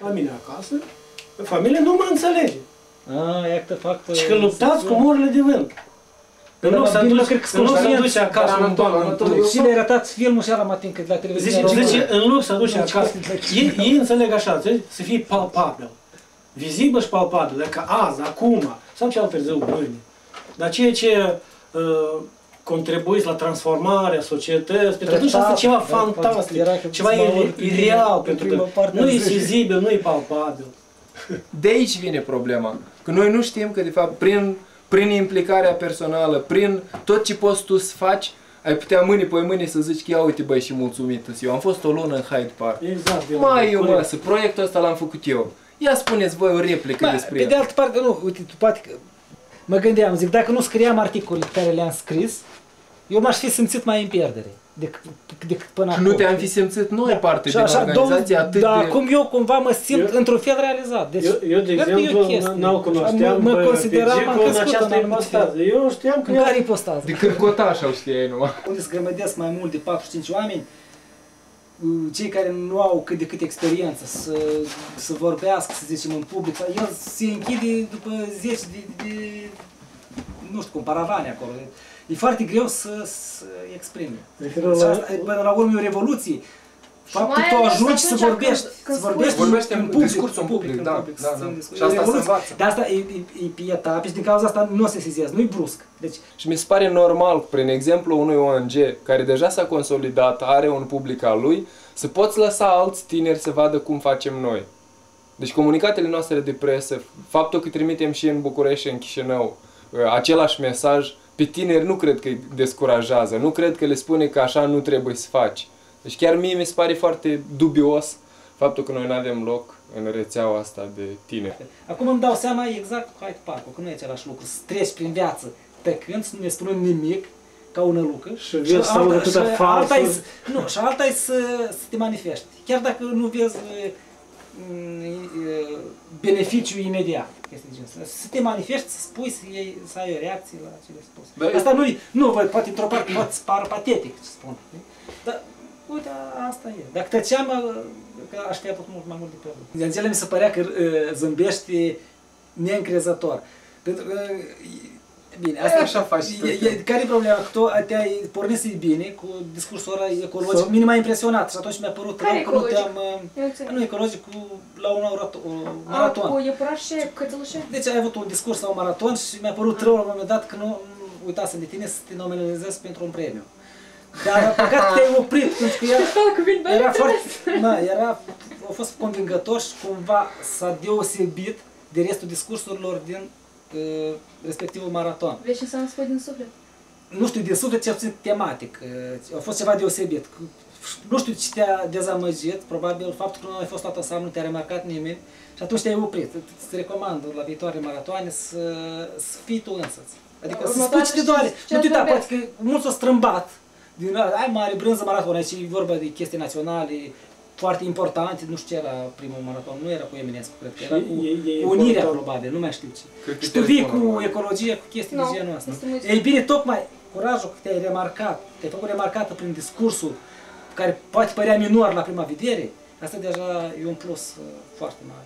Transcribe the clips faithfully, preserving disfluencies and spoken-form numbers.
la mine acasă, familia nu mă înțelege. Ah, iată factul. Și că luptați cu morile de vânt. În loc să duci acasă un ban. Și le arătați filmul și ala mă ating cât la televiziune. Zice, în loc să duci acasă, ei înțeleg așa, să fie palpabil. Vizibil și palpabil, dacă azi, acum, sau cel târziu mâine. Dar ceea ce contribuiți la transformarea societății, pentru atunci asta e ceva fantastic, ceva ireal, pentru că nu e vizibil, nu e palpabil. De aici vine problema, că noi nu știm că de fapt prin, prin implicarea personală, prin tot ce poți tu să faci, ai putea mâine pe mâine să zici că ia uite băi și mulțumit eu, am fost o lună în Hyde Park. Exact. Mai eu mă, să proiectul ăsta l-am făcut eu. Ia spuneți voi o replică despre el. Pe de altă parte, nu, uite, tu poate că mă gândeam, zic, dacă nu scriam articolele pe care le-am scris, eu m-aș fi simțit mai în pierdere decât, decât până acum. Și nu te-am fi simțit noi da. parte din organizație atât da, de... acum eu cumva mă simt într-un fel realizat. Deci, eu, eu, de exemplu, n-au cunoșteam mă consideram, am în această ipostază. Eu știam că... În care ipostază? De cârcotaș au știai numai. Unde se grămădesc mai mult de patru cinci oameni, cei care nu au cât de cât experiență să, să vorbească, să zicem, în public, el se închide după zeci de, de nu știu cum, paravane acolo. E foarte greu să, să exprime. Până la urmă e o revoluție. Faptul că tu ajungi să vorbești, să vorbești vorbește în public, discursul în public, da, public, da, da. Și asta se învață. De asta e, e, e pe etape și din cauza asta nu se sesizează, nu-i brusc. Deci... Și mi se pare normal, prin exemplu unui O N G care deja s-a consolidat, are un public al lui, să poți lăsa alți tineri să vadă cum facem noi. Deci comunicatele noastre de presă, faptul că trimitem și în București și în Chișinău același mesaj, pe tineri nu cred că îi descurajează, nu cred că le spune că așa nu trebuie să faci. Deci chiar mie mi se pare foarte dubios faptul că noi nu avem loc în rețeaua asta de tineri. Acum îmi dau seama exact cu Hyde Park, că nu e același lucru, să treci prin viață tăcând, să nu ne spunem nimic, ca o nălucă, și, și, alta, și, alta e, nu, și alta e să, să te manifesti. Chiar dacă nu vezi beneficiul imediat. Să te manifesti, să spui, să, iei, să ai o reacție la cele spuse. Asta nu-i, nu, poate într-o parte poate par patetic ce spun. Dar, uite, asta e. Dacă tăceam, că aș fi avut mult mai mult de pierdut. De înțeleg mi se părea că zâmbești neîncrezător. Pentru că, bine, asta e așa faci. Care e problema? Că tu te-ai pornit să-i bine cu discursul ăla ecologic. Mine m-a impresionat și atunci mi-a părut rău că nu te-am... Nu ecologic, la un maraton. Cu iepurașe, cățelușe? Deci ai avut un discurs la un maraton și mi-a părut rău la un moment dat că nu uitasem de tine să te nominalizezi pentru un premiu. Dar păcat că te-ai oprit, pentru că era, era foarte... Da, era, a fost convingător și cumva s-a deosebit de restul discursurilor din uh, respectivul maraton. Vezi ce înseamnă să spui din suflet? Nu știu, din suflet, cel puțin tematic. Uh, a fost ceva deosebit. Nu știu ce te-a dezamăgit, probabil faptul că nu ai fost toată seamă, nu te-a remarcat nimeni și atunci te-ai oprit. Îți recomand la viitoare maratoane să, să fii tu însăți. Adică să spui ce te doare. Nu te uita, poate că mulți s-au strâmbat. Din, ai mare brânză maraton, aici e vorba de chestii naționale foarte importante, nu știu ce era primul maraton, nu era cu Eminescu, cred că era cu Unirea, probabil, nu mai știu ce. Și tu vii cu ecologie, cu chestii de genul ăsta. Ei bine, tocmai curajul că te-ai remarcat, te-ai făcut remarcată prin discursul care poate părea minor la prima vedere, asta deja e un plus foarte mare.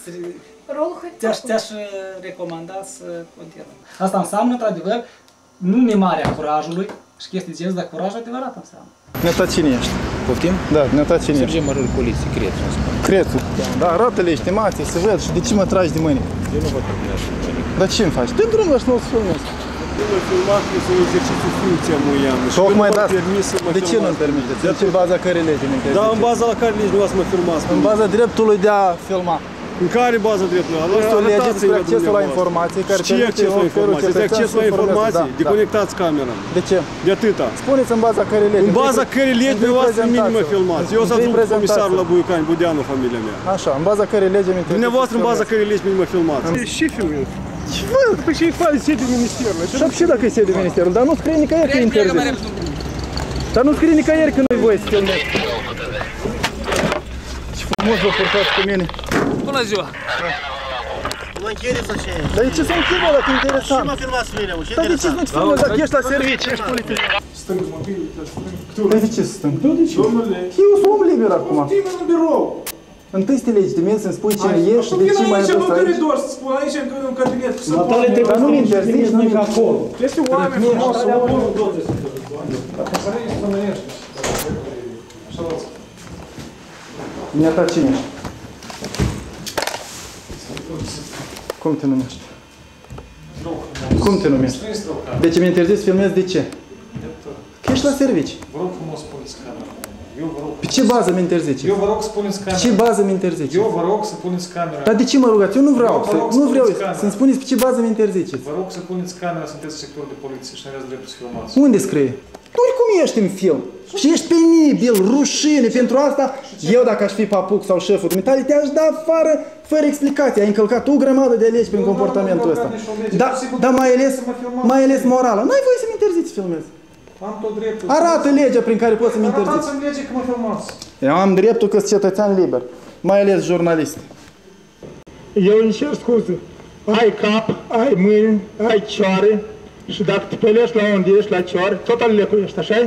Deci te-aș recomanda să continuăm. Asta înseamnă, într-adevăr, nu mimarea curajului, și chestii de genul, dar curaj adevărat înseamnă. Neata cine ești? Poftim? Da, neata cine ești? Sergei Major Poliție, Crețu, îmi spune. Crețu? Da, arată-le estimație, să văd și de ce mă tragi de mâine? Eu nu vă trag așa nimic. Dar ce îmi faci? Dă drumul ăsta, nu o să filmezi. Eu mă filmat că să exercițiu funcția măiană și tocmai nu da. mă permis să mă De ce nu-mi permiteți? De ce în baza cărei legi nu-mi permiteți? Da, în baza la care legi nu ați mă filmați. În baza dreptului de a filma. În care bază dreptului? Este o lege despre accesul la informații care ce acces la informații? Este acces la informații? Deconectați camera. De ce? De atâta. Spuneți în baza cărei legi. În baza cărei legi dumneavoastră mine mă filmați. Eu sunt comisarul la Buiucani, Budeanu, familia mea. Așa, în baza cărei legi mi dumneavoastră în baza cărei legi mine mă filmați. Ce filmez? Ce vă? După ce e față sede ministerului. Și dacă e sede ministerului, dar nu scrie nicăieri că e interzis. Dar nu scrie nicăieri că nu-i voie să filmezi. Ce frumos vă purtați cu mine. Bună ziua! Mă închide sau ce? Dar de ce să închide, dacă e interesant? Ce mă filmați pe mine, ce interesant? Dar de ce să nu-ți filmezi, dacă ești la serviciu, ești politic? Stâng, mă bine, stâng. Dar de ce să stâng? Domnule! Eu sunt om liber acum. Poftim în birou! Întâi să te legitimezi, să-mi spui cine ești și de ce mai ai aici, adus în aici. coridor, să spun aici, în cabinet. Natale trebuie Dar nu să mi ne interzici, interzici nu noi mi ca acolo. Este oameni frumos, oameni. Dumneata cine ești? Cum te numești? Cum te numești? De ce mi interzici să filmezi? De ce? Că ești la servici. Vă rog frumos, spuneți camera. Eu vă rog. Pe ce bază mi interzici? Eu vă rog să puneți camera. Pe ce bază mi interzici? Eu vă rog să puneți camera. Dar de ce mă rugați? Eu nu vreau. Eu vă rog să, să nu vreau puneți camera. să-mi spuneți pe ce bază mi interziceți. Vă rog să puneți camera, sunteți sector de poliție și nu aveți dreptul să filmați. Unde scrie? Tu oricum ești în film. Și ești penibil, rușine. Pentru asta, eu dacă aș fi papuc sau șeful dumitale, te-aș da afară fără explicație. Ai încălcat o grămadă de legi prin comportamentul ăsta. Dar da, mai ales, mai ales morală. N-ai voie să-mi interziți să filmezi. Am tot dreptul. Arată legea prin care poți să-mi interziți. Arătați-mi legea că mă filmați. Eu am dreptul că sunt cetățean liber. Mai ales jurnalist. Eu îmi cer scuze. Ai cap, ai mâini, ai cioare și dacă te pelești la unde ești, la cioare, tot al lecuiești, așa-i?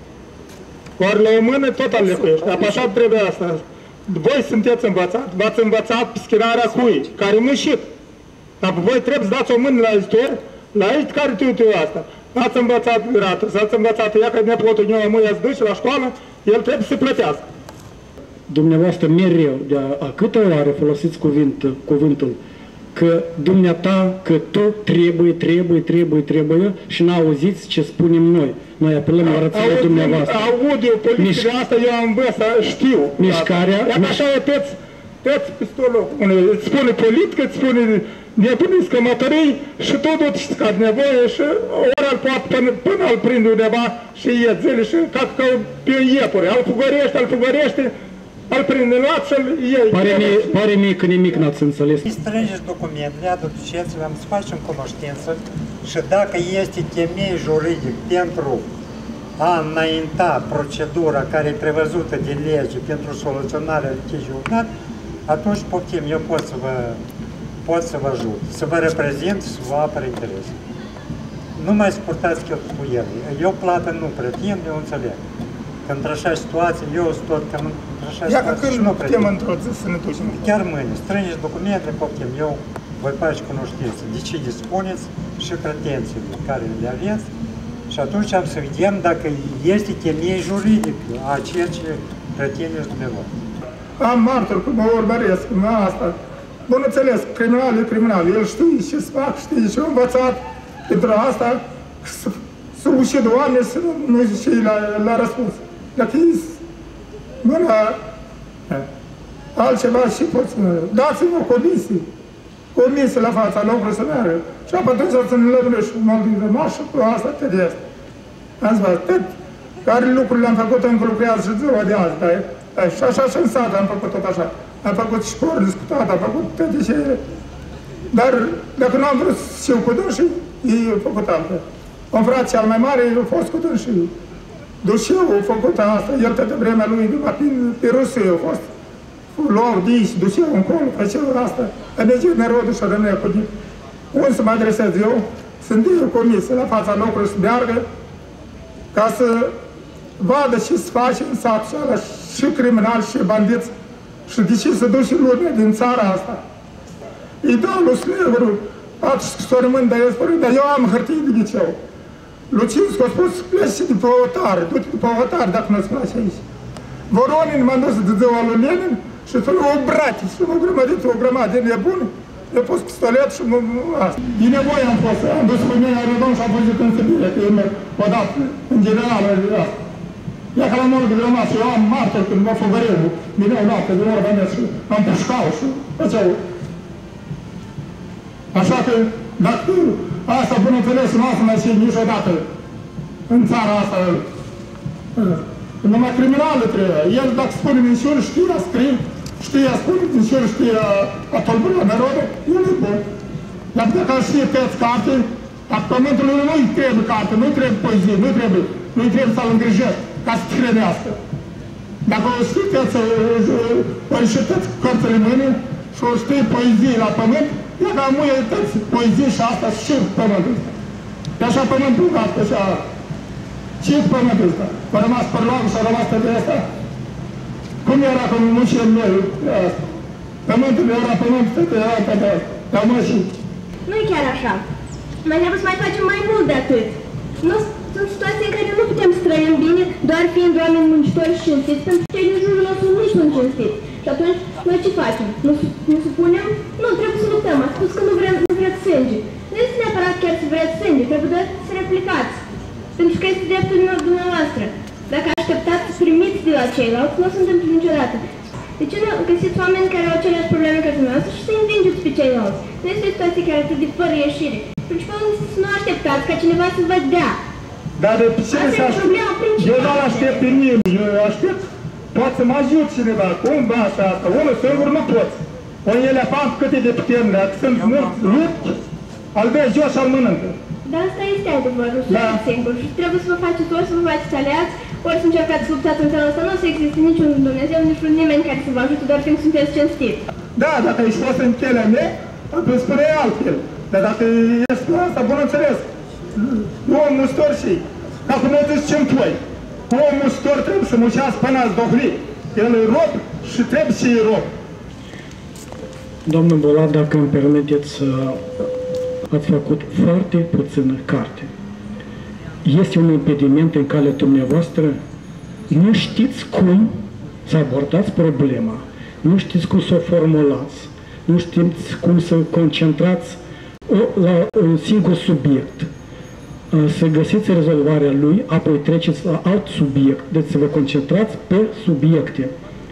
Ori la o mână, tot al lecuiești. Dar așa trebuie asta. Voi sunteți învățat. V-ați învățat pischinarea cui, care mușit. Dar voi trebuie să dați o mână la ajutor, la aici care tu asta. Ați învățat rată, s-ați învățat, ea că nepotul meu mă i-ați duce la școală, el trebuie să plătească. Dumneavoastră mereu, de a, a câtă oară folosiți cuvânt, cuvântul, că dumneata, că tot trebuie, trebuie, trebuie, trebuie și n-auziți ce spunem noi. Noi apelăm la rățile dumneavoastră. Aud eu politica asta, eu am învățat, știu. Mișcarea. Iată așa e toți, toți pistolul. Îți spune politică, îți spune nebuniți cămătării și tot tot știți că nevoie și ori îl poate până, până îl prinde undeva și e zile și ca, ca pe un iepure. Îl fugărește, îl fugărește, îl prinde luat și îl iei. Pare mie, pare mie că nimic n-ați înțeles. Strângeți documentele, aduceți-le, să facem cunoștință și dacă este temei juridic pentru a înainta procedura care e prevăzută de lege pentru soluționarea litigiului, atunci poftim, eu pot să vă pot să vă ajut, să vă reprezint, să vă apăr interese. Nu mai suportați cheltuieli. Eu plată nu pretind, eu înțeleg. Că într-așa situație, eu sunt tot cam într-așa situație și nu pretind. Să ne ducem. Chiar mâine, strângeți documentele, poftim, eu voi face cunoștință de ce dispuneți și pretențiile care le aveți și atunci am să vedem dacă este temei juridic a ceea ce pretindeți dumneavoastră. Am martor, că mă urmăresc, în asta. Bun înțeles, criminal e criminal, el știe ce să fac, știe ce a învățat pentru asta, să, să ucid oameni, să nu zice la, la răspuns. Dacă e mâna altceva și poți să dați-mi o comisie, comisie la fața locului să meargă. Și atunci să ne lădurești un alt din rămașă, cu asta te de asta. Am zis, tot care lucrurile am făcut, încă lucrează și ziua de azi, dar și așa și în sat am făcut tot așa. Am făcut școli discutate, am făcut toate ce... Dar dacă nu am vrut să știu cu dânsii, ei au făcut altfel. Un frate cel mai mare a fost cu dânsii. Dușeu a făcut asta, el toată vremea lui, pe, pe Rusie a fost. Luau diși, dușeu încolo, făceau asta. A mergea nerodul și a rămânea cu din. Unde să mă adresez eu? Sunt de comisie la fața locului să meargă ca să vadă ce se face în sat și ala, și criminali și bandiți. Și de ce se duce lumea din țara asta? Îi dau lui Slegru, patru scrisorimâni de iespări, dar eu am hârtii de liceu. Lucinscu a spus, pleci de pe Otar, du-te de pe Otar dacă nu-ți place aici. Voronin m-a dus de ziua lui Lenin și să-l o brate, și m-a grămădit o grămadă de nebuni, i-a pus pistolet și mă... asta. De nevoie am fost, am dus pe mine la Redon și am văzut în Sibirie, că eu merg odată, în general, asta. Ia că la mult de rămas, eu am martor când mă făgăreu, vineau noapte de oră venea și am pușcau și făceau. Așa că, dacă asta, bineînțeles, nu o să mai știi niciodată în țara asta, numai criminală trebuie. El, dacă spune minciuni, știe a scrie, știe a spune minciuni, știe a tolbura narodul, el e bun. Dar dacă știe pe-ți carte, dacă pământul lui nu-i trebuie carte, nu-i trebuie poezie, nu-i trebuie, nu-i trebuie să-l îngrijești ca să te hrănească. Dacă o știi că o înșetăți cărțile mâine și o știi poezie la pământ, ia ca muie tăți poezie și asta și pământul ăsta. E așa pământul ăsta, așa... Ce pământul ăsta? A rămas părloagul și a rămas tăi de ăsta? Cum era pe muncile mele? Pământul era pământ, tătă era tătă, la mașini. Nu e chiar așa. Mai trebuie să mai facem mai mult de atât. Nu sunt situații în care nu putem să trăim bine, doar fiind oameni muncitori și cinstiți, pentru că cei din jurul nostru nu sunt cinstiți. Și atunci, noi ce facem? Nu, nu supunem? Nu, trebuie să luptăm. A spus că nu, vre, nu vreți sânge. Nu este neapărat chiar să vreți sânge, trebuie doar să replicați. Pentru că este dreptul dumneavoastră. Dacă așteptați să primiți de la ceilalți, nu o să întâmplă niciodată. De ce nu găsiți oameni care au aceleași probleme ca dumneavoastră și să învingeți pe ceilalți? Nu este o situație care atât de fără ieșire. Principalul este să nu așteptați ca cineva să vă dea. Dar de ce să aștept? Eu nu aștept pe nimeni, eu aștept poate să mă ajut cineva, cum va așa asta, unul singur nu poți. Un elefant cât e de puternic, dacă sunt mulți lupți, îl vezi jos și îl mănâncă. Dar asta este adevărul, sunt singur și trebuie să vă faceți ori să vă faceți aliați, ori să încercați să luptați în felul ăsta. Nu o să existe niciun Dumnezeu, niciun nimeni care să vă ajute doar fiind sunteți cinstiți. Da, dacă ești fost în chelea mea, atunci spune altfel. Dar dacă ești pe asta, bun înțeles, om mustor și, ca cum o zici ce-mi toi, om mustor trebuie să muncească până ați dohli. El e rob și trebuie să-i rob. Domnul Bulat, dacă îmi permiteți, ați făcut foarte puțină carte. Este un impediment în calea dumneavoastră? Nu știți cum să abordați problema, nu știți cum să o formulați, nu știți cum să concentrați la un singur subiect, să găsiți rezolvarea lui, apoi treceți la alt subiect, deci să vă concentrați pe subiecte.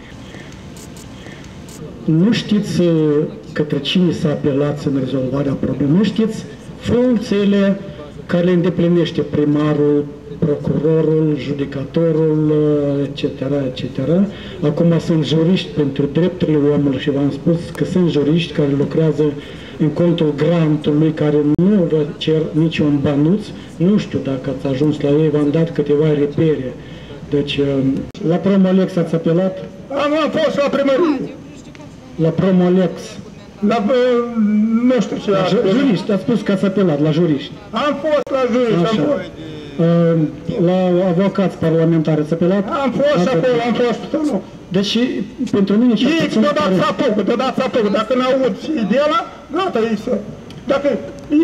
Nu știți către cine să apelați în rezolvarea problemei, nu știți funcțiile care le îndeplinește primarul, procurorul, judecatorul, et cetera, et cetera. Acum sunt juriști pentru drepturile omului și v-am spus că sunt juriști care lucrează în contul grantului, care nu vă cer niciun banuț. Nu știu dacă ați ajuns la ei, v-am dat câteva repere. Deci, la Promolex ați apelat? Am, am fost la primărie. La Promolex? La, nu știu ce... La juriști, ați spus că ați apelat, la juriști. Am fost la juriști, am fost. La avocați parlamentari ați apelat? Am fost acolo, am fost pe loc. Deci, pentru mine... Ei, deodată s-a apucă, deodată s-a apucă. Dacă n-aud și de ăla, gata, e să... Dacă e...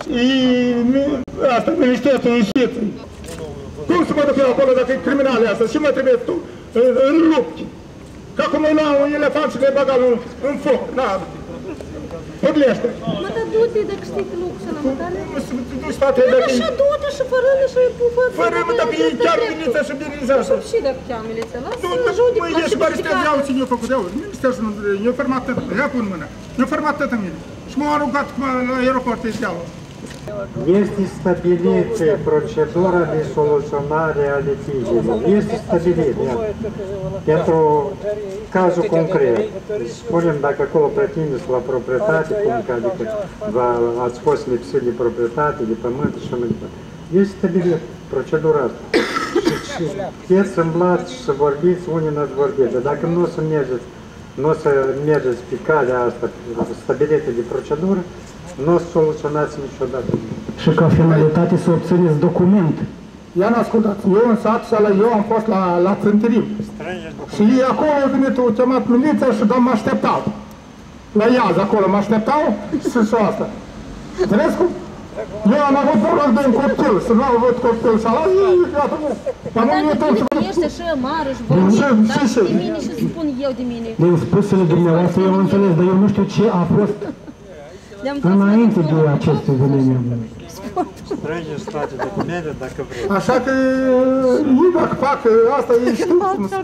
Asta, Ministerul Justiției. Cum să mă duc eu acolo dacă e criminale asta? Și mă trebuie tu în lupti. Ca cum îi lua un elefant și le băga în foc. Na, podlește. Mă, dar du-te dacă știi că locul ăla, mă, dar... Du-și toate dacă... Așa du-te și fărâne și... Fără, mă, dacă e chiar viniță și binizează. Și dacă cheamă miliția, lasă-mă judec, mă, ieși, mă, arestează, iau ține eu făcut, iau, nu stă să nu... Eu format tătă, ia pun mâna. Eu format tătă mine. Și m-au aruncat la aeroport, îi iau. Este stabilită procedura de soluționare a litigiilor. Este stabilită, pentru cazul concret. Spunem dacă acolo pretindeți la proprietate, cum că adică ați fost lipsit de proprietate, de pământ și așa mai departe. Este stabilită procedura asta. Și puteți îmblați și să vorbiți, unii n-ați vorbit, dar dacă nu o să mergeți, nu o să mergeți pe calea asta stabilită de procedură, nu o să soluționați niciodată. Și ca finalitate să obțineți document. Ia n-ascultați, eu în sat și ala, eu am fost la, la Țântirim. Și acolo a venit, au chemat miliția și mă așteptau. La Iaz, acolo mă așteptau și și asta. Înțeles cum? Eu am avut porul de un copil, să nu văd copil și ala, iată, mă. Dar nu ești așa mare și vorbit, dar de mine și spun eu de mine. Din spusele dumneavoastră eu am înțeles, dar eu nu știu ce a fost înainte de aceste eveniment. Strângeți toate documente dacă vreți. Așa că ei dacă fac asta, ei știu.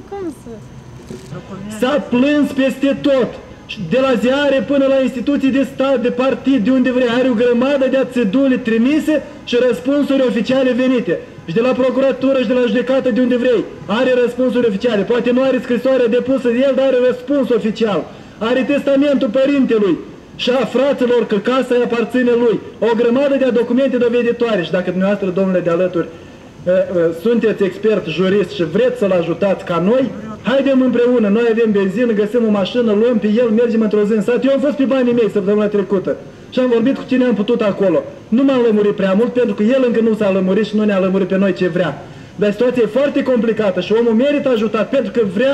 S-a plâns peste tot. De la ziare până la instituții de stat, de partid, de unde vrei. Are o grămadă de țedule trimise și răspunsuri oficiale venite. Și de la procuratură și de la judecată, de unde vrei. Are răspunsuri oficiale. Poate nu are scrisoarea depusă de el, dar are răspuns oficial. Are testamentul părintelui și a fraților că casa îi aparține lui. O grămadă de documente doveditoare. Și dacă dumneavoastră, domnule de alături, sunteți expert, jurist și vreți să-l ajutați ca noi, haidem împreună, noi avem benzină, găsim o mașină, luăm pe el, mergem într-o zi în sat. Eu am fost pe banii mei săptămâna trecută și am vorbit cu cine am putut acolo. Nu m-am lămurit prea mult pentru că el încă nu s-a lămurit și nu ne-a lămurit pe noi ce vrea. Dar situația e foarte complicată și omul merită ajutat pentru că vrea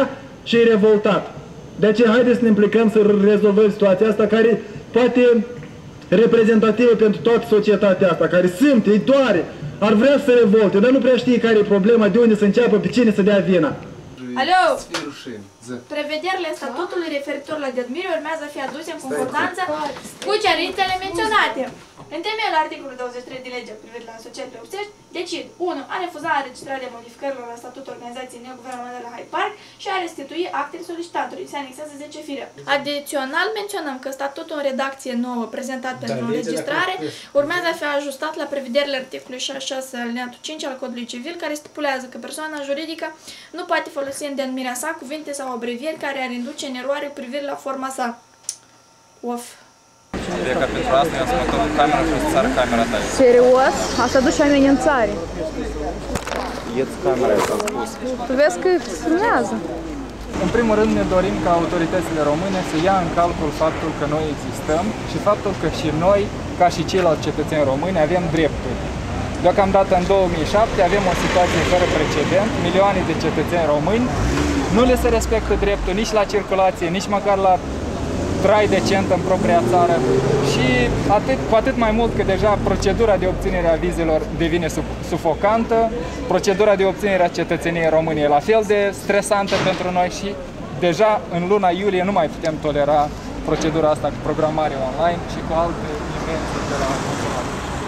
și e revoltat. De aceea haideți să ne implicăm să rezolvăm situația asta care poate reprezentativă pentru toată societatea asta, care sunt, îi doare, ar vrea să se revolte, dar nu prea știe care e problema, de unde să înceapă, pe cine să dea vina. Alo! Prevederile statutului referitor la denumire urmează a fi aduse în concordanță cu cerințele menționate. În temeiul articolului douăzeci și trei din legea privind la asociațiile obțești, decid unu. A refuza înregistrarea modificărilor la statutul organizației neguvernamentale la Hyde Park și a restitui actele solicitantului. Se anexează zece fire. Adițional menționăm că statutul în redacție nouă prezentat pentru înregistrare urmează a fi ajustat la prevederile articolului șaizeci și șase alineatul cinci al Codului Civil, care stipulează că persoana juridică nu poate folosi în denumirea sa cuvinte sau abrevieri care ar induce în eroare cu privire la forma sa. Of. Cred că pentru asta i-am spus tot camera și o să țară camera ta. Serios? Asta duce amenințare. Ieți camera, ți-am spus. Tu vezi că filmează. În primul rând ne dorim ca autoritățile române să ia în calcul faptul că noi existăm și faptul că și noi, ca și ceilalți cetățeni români, avem drepturi. Deocamdată în două mii șapte avem o situație fără precedent, milioane de cetățeni români nu le se respectă dreptul nici la circulație, nici măcar la trai decent în propria țară și atât, cu atât mai mult că deja procedura de obținere a vizelor devine sufocantă, procedura de obținere a cetățeniei în România e la fel de stresantă pentru noi și deja în luna iulie nu mai putem tolera procedura asta cu programare online și cu alte invenții de la consumator.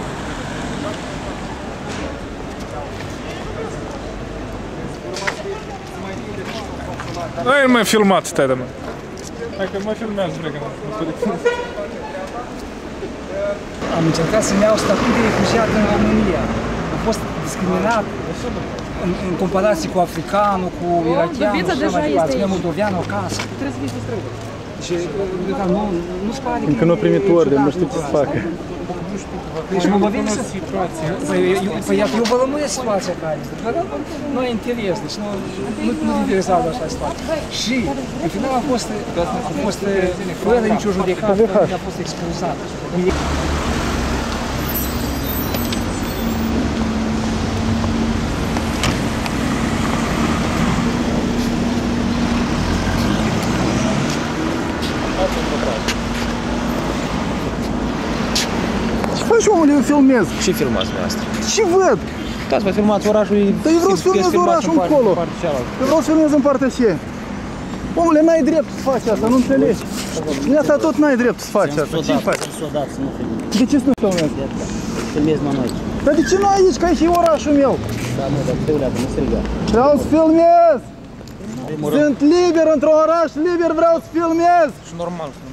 Nu e mai filmat, stai de mă. Hai că mă filmează, vreau că Am încercat să-mi iau statut de refugiat în România. Am fost discriminat în, în comparație cu africanul, cu irachianul și așa mai departe. Sunt moldovean acasă. Trebuie să vii să străbă. Și nu, nu-ți pare că... Încă nu a primit ordine, nu știu ce să facă. Deci mă vă vine să... Păi eu vă lămuiesc situația care este. Nu e interes, deci nu nu interesează așa situație. Și, în final, a fost, a fost fără nicio judecată, a fost expulzat. Ce faci, omule, eu filmez? Ce filmați dumneavoastră? Ce văd? Dați, vă filmați orașul... Dar eu vreau să filmez orașul încolo. Eu vreau să filmez în partea aceea. Omule, n-ai drept să faci asta, nu înțelegi. Din asta tot n-ai drept să faci asta. Ce faci? De ce să nu filmezi? Filmezi mă aici. Dar de ce nu aici, că aici e orașul meu? Da, mă, dar te uleagă, nu striga. Vreau să filmez! Sunt liber într-un oraș liber, vreau să filmez! Și normal filmați.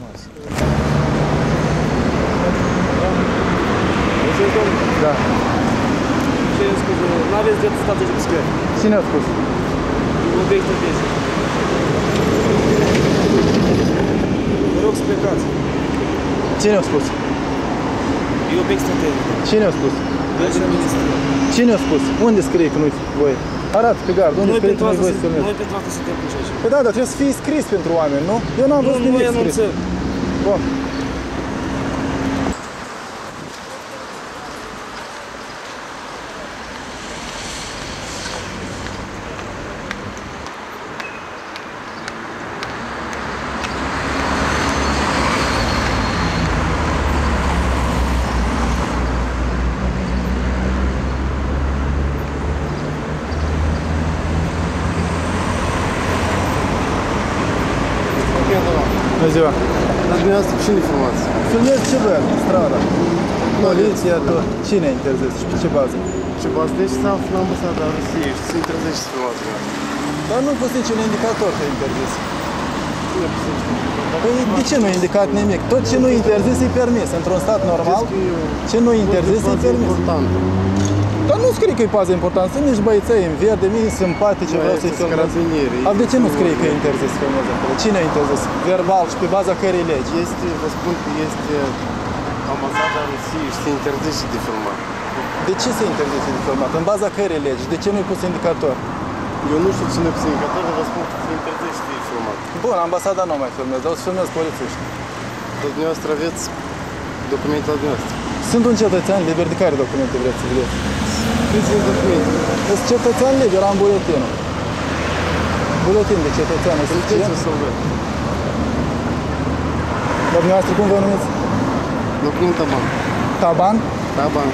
Da. Ce scuze, n-aveți dreptul să stați aici pe scări. Cine a spus? Obiectul vieții. Vă rog să plecați. Cine a spus? E obiect strategic. Cine a spus? Cine a spus? Unde scrie că nu-i voie? Arată pe gard, unde scrie că nu-i voie să filmezi? Noi pentru asta suntem puși aici. Păi da, dar trebuie să fie scris pentru oameni, nu? Eu n-am văzut nimic scris. Bun. Bună ziua! Dar dumneavoastră cine filmați? Filmez ce văd, strada. Poliția, tot. Cine interzis și pe ce bază? Ce bază? Deci se află în ambasada Rusiei și se interzice să filmați. Dar nu pus niciun indicator că e interzis. Păi de ce nu e indicat nimic? Tot ce nu e interzis e permis. Într-un stat normal, ce nu e interzis e permis. Dar nu scrie că e pază importantă. Sunt nici băieței în verde, mie simpatice, vreau să-i filmez. Dar de ce nu scrie că e interzis să filmez acolo? Cine e interzis? Verbal și pe baza cărei legi? Este, vă spun că este ambasada Rusiei și se interzice de filmat. De ce se interzice de filmat? În baza cărei legi? De ce nu-i pus indicator? Eu nu știu cine e pus indicator, dar vă spun că se interzice de filmat. Bun, ambasada nu mai filmez, dar o să filmez polițiști. Dar dumneavoastră aveți documente la dumneavoastră. Sunt un cetățean liber, de care documente vreți să vedeți? Câți sunt documente? Sunt cetățean liber, am buletinul. Buletin de cetățean, să știe? Dar dumneavoastră cum vă numiți? Lucrăm Taban. Taban? Taban.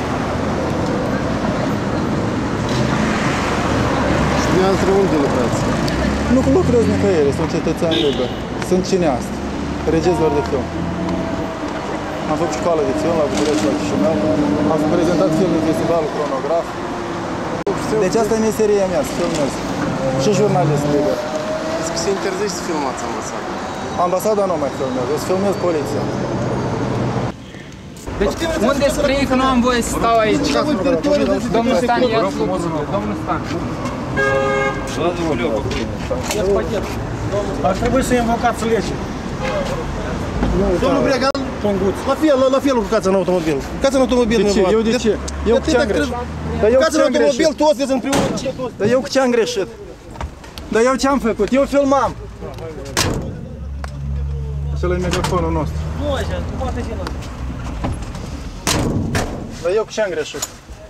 Și dumneavoastră unde lucrați? Nu lucrez nicăieri, sunt cetățean liber. Sunt cineast, regizor de film. Am făcut școală de film la București, la Chișinău. Am prezentat film în festivalul Cronograf. Deci asta e meseria mea, să filmez. Și jurnalist liber. Se interzice să filmați ambasada. Ambasada nu mai filmez, o să filmez poliția. Deci, unde scrie că nu am voie să stau aici? Domnul Stan, ia-ți Domnul Stan. Ar trebui să invocați legea. Domnul Bregan, la fel, la fel urcați în automobil. Urcați în automobil. De ce? Eu de ce? Eu cu ce am greșit? Urcați în automobil, toți veți împreună. Dar eu cu ce am greșit? Dar eu ce am făcut? Eu filmam. Așa-l e megafonul nostru. Nu așa, poate fi la. Dar eu cu ce am greșit?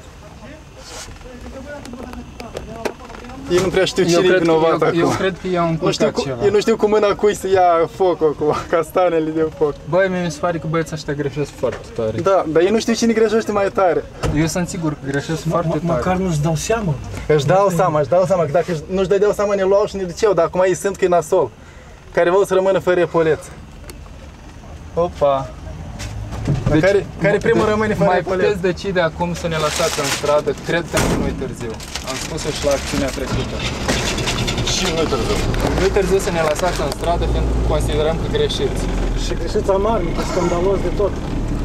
Eu nu prea știu cine e vinovat acum. Eu cred că i-au încurcat ceva. Eu nu știu cu mâna cui să ia focul, cu castanele de foc. Băi, mie mi se pare că băieții ăștia greșesc foarte tare. Da, dar eu nu știu cine greșește mai tare. Eu sunt sigur că greșesc foarte tare. Măcar nu-și dau seama. Își dau seama, își dau seama, că dacă nu-și dădeau seama ne luau și ne duceau, dar acum ei simt că e nasol. Care vreau să rămână fără epoleț. Opa! Deci, care, care primul rămâne fără mai epoleț? puteți decide acum să ne lăsați în stradă, cred că nu-i târziu. Am spus-o și la acțiunea trecută. Și nu-i târziu. Nu-i târziu să ne lăsați în stradă pentru că considerăm că greșiți. Și greșiți amarnic, e scandalos de tot.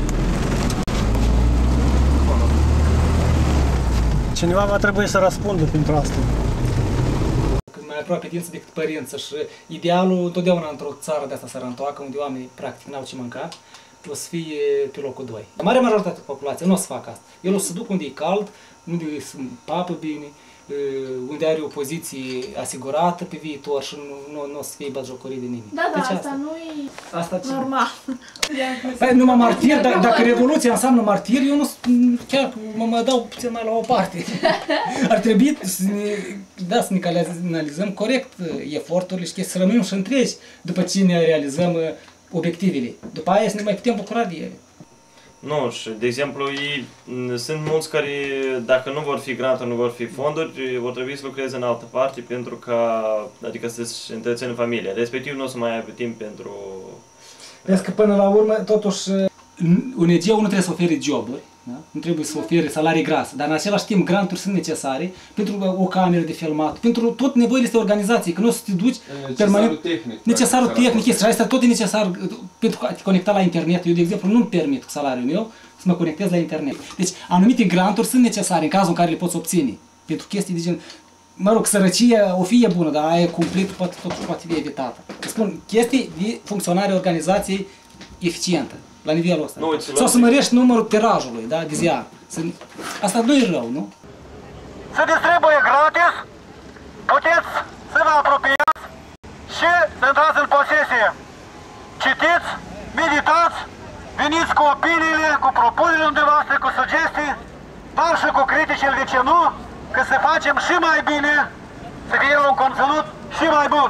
Cineva va trebui să răspundă pentru asta. Cât mai aproape dinți decât părință și idealul întotdeauna într-o țară de asta sărăntoacă, unde oamenii practic n-au ce mânca, o să fie pe locul doi. Marea majoritate a populației nu o să facă asta. El o să se ducă unde e cald, unde se papă bine, unde are o poziție asigurată pe viitor și nu, nu, nu o să fie batjocorit de nimeni. Da, da, deci asta nu e asta normal. Păi numai martir, dacă, dacă revoluția înseamnă martir, eu nu, chiar mă, mă dau puțin mai la o parte. Ar trebui să ne, da, să ne analizăm corect eforturile și să rămânem și întregi după ce ne realizăm obiectivele. După aia să ne mai putem bucura de ele. Nu, și de exemplu, ei, sunt mulți care, dacă nu vor fi granturi, nu vor fi fonduri, vor trebui să lucreze în altă parte pentru ca, adică să-și întrețină familia. Respectiv nu o să mai aibă timp pentru... Vezi că până la urmă, totuși, O N G nu trebuie să ofere joburi, da? Nu trebuie să ofere salarii grase, dar în același timp granturi sunt necesare pentru o cameră de filmat, pentru tot nevoile este organizației, că nu o să te duci permanent... Tehnic, necesarul tehnic. Este, și asta tot e necesar pentru a te conecta la internet. Eu, de exemplu, nu-mi permit cu salariul meu să mă conectez la internet. Deci, anumite granturi sunt necesare în cazul în care le poți obține. Pentru chestii de gen... Mă rog, sărăcia o fie bună, dar aia cumplit poate, totuși poate fi evitată. Spun, chestii de funcționare organizației eficientă, la nivelul ăsta. Nu, sau să mărești numărul tirajului, da, de ziar. Asta nu e rău, nu? Se distribuie gratis, puteți să vă apropiați și să intrați în posesie. Citiți, meditați, veniți cu opiniile, cu propunerile dumneavoastră, cu sugestii, dar și cu criticile, de ce nu, că să facem și mai bine, să fie un conținut și mai bun.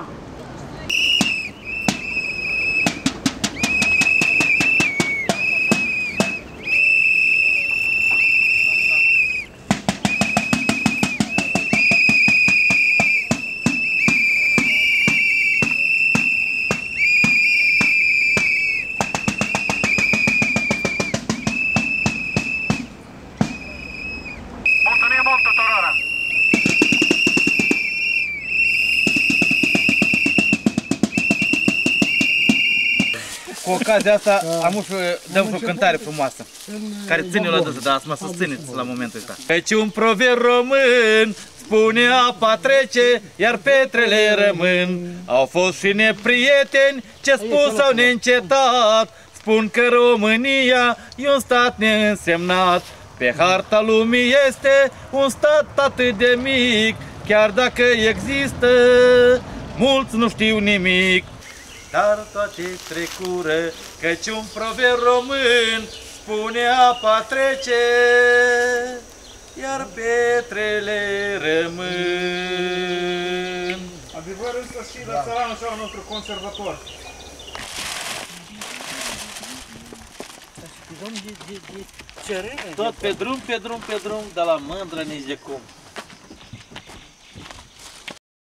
Cu ocazia asta am și dăm și o cântare frumoasă, care ține la dânsă, dar să mă susțineți la momentul ăsta. Căci un proverb român spune apa trece, iar petrele rămân. Au fost și neprieteni ce spun s-au neîncetat, spun că România e un stat neînsemnat. Pe harta lumii este un stat atât de mic, chiar dacă există, mulți nu știu nimic. Dar toate trecură, căci un proverb român spune apa trece, iar petrele rămân. ăsta și la țăranul așa nostru conservator. Tot pe drum, pe drum, pe drum, de la mândră nici de cum.